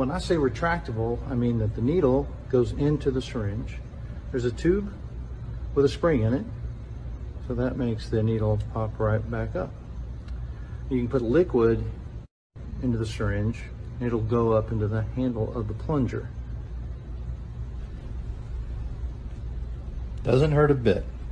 when I say retractable, I mean that the needle goes into the syringe. There's a tube with a spring in it, so that makes the needle pop right back up. You can put liquid into the syringe, and it'll go up into the handle of the plunger. Doesn't hurt a bit.